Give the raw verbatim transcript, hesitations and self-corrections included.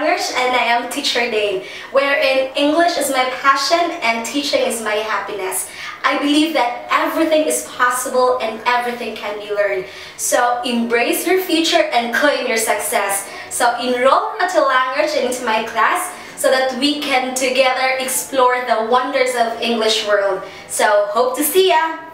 Langers and I am Teacher Dane, wherein English is my passion and teaching is my happiness. I believe that everything is possible and everything can be learned. So embrace your future and claim your success. So enroll to Langers into my class so that we can together explore the wonders of English world. So hope to see ya!